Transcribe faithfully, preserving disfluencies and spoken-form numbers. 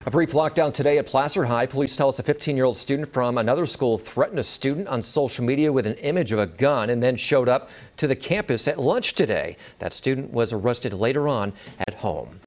A brief lockdown today at Placer High. Police tell us a fifteen-year-old student from another school threatened a student on social media with an image of a gun and then showed up to the campus at lunch today. That student was arrested later on at home.